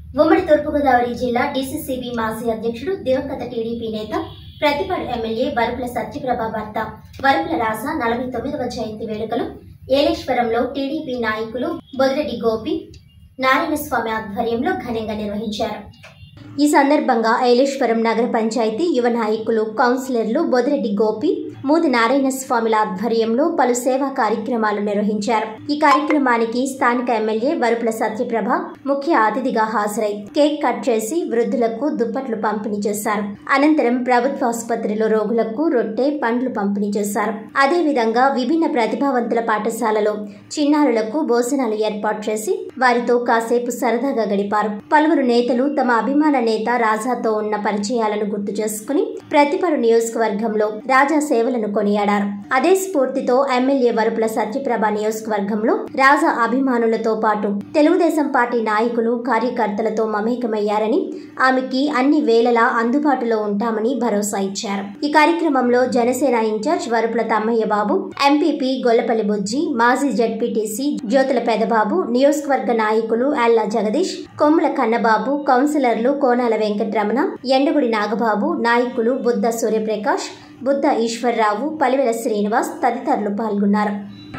ఉమ్మడి తూర్పుగోదావరి జిల్లా డీసీసీబీ మాజీ అధ్యక్షుడు దివంగత టీడీపీ నేత ప్రతిపాడు ఎమ్మెల్యే వరుపుల సత్యప్రభ భర్త వరుపుల రాజ 49వ జయంతి వేడుకలు ఏలేశ్వరంలో టీడీపీ నాయకులు బొదిరెడ్డి గోపి నారాయణస్వామి ఆధ్వర్యంలో ఘనంగా నిర్వహించారు. ఈ సందర్భంగా ఏలేశ్వరం నగర పంచాయతీ యువ నాయకులు కౌన్సిలర్లు బొదిరెడ్డి గోపి మూది నారాయణస్వామిల ఆధ్వర్యంలో పలు సేవా కార్యక్రమాలు నిర్వహించారు. ఈ కార్యక్రమానికి స్థానిక ఎమ్మెల్యే వరుపుల సత్యప్రభ ముఖ్య అతిథిగా హాజరై కేక్ కట్ చేసి వృద్ధులకు దుప్పట్లు పంపిణీ చేశారు. అనంతరం ప్రభుత్వ ఆసుపత్రిలో రోగులకు రొట్టె పండ్లు పంపిణీ చేశారు. అదేవిధంగా విభిన్న ప్రతిభావంతుల పాఠశాలలో చిన్నారులకు భోజనాలు ఏర్పాటు చేసి వారితో కాసేపు సరదాగా గడిపారు. పలువురు నేతలు తమ అభిమాన నేత రాజాతో ఉన్న పరిచయాలను గుర్తు చేసుకుని ప్రతిపాడు నియోజకవర్గంలో రాజా సేవలను కొనియాడారు. అదే స్ఫూర్తితో ఎమ్మెల్యే వరుపుల సత్యప్రభ నియోజకవర్గంలో రాజా అభిమానులతో పాటు తెలుగుదేశం పార్టీ నాయకులు కార్యకర్తలతో మమేకమయ్యారని ఆమెకి అన్ని వేళలా అందుబాటులో ఉంటామని భరోసా ఇచ్చారు. ఈ కార్యక్రమంలో జనసేన ఇన్ఛార్జ్ వరుపుల తమ్మయ్య బాబు, ఎంపీపీ గొల్లపల్లి బుజ్జి, మాజీ జడ్పీటీసీ జ్యోతుల పెదబాబు, నియోజకవర్గ నాయకులు అల్లా జగదీష్, కొమ్ముల కన్నబాబు, కౌన్సిలర్లు కోనాల వెంకటరమణ, ఎండగుడి నాగబాబు, నాయకులు బుద్ధ సూర్యప్రకాష్, బుద్ధ ఈశ్వర్రావు, పలివెల శ్రీనివాస్ తదితరులు పాల్గొన్నారు.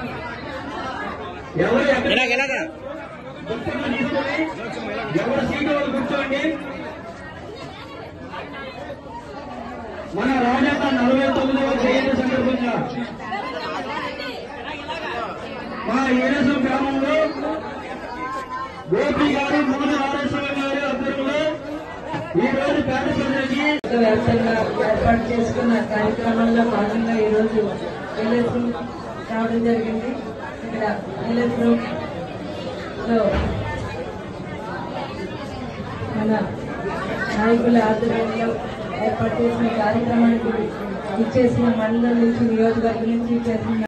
మన రాజాత 49వ జయంతి సందర్భంగా మా ఏలేశ్వరం గ్రామంలో గోపి గారు, మూడు నారాయణస్వామి గారి ఆధ్వర్యంలో ఈ రోజు పేద ప్రజలకి వ్యాప్తంగా ఏర్పాటు చేసుకున్న కార్యక్రమంలో భాగంగా ఈ రోజు ఏలేశ్వరం రావడం జరిగింది. ఇక్కడ ఏలేశ్వరంలో మన నాయకుల ఆధ్వర్యంలో ఏర్పాటు చేసిన కార్యక్రమానికి ఇచ్చేసిన మండలం నుంచి, నియోజకవర్గం నుంచి ఇచ్చేసిన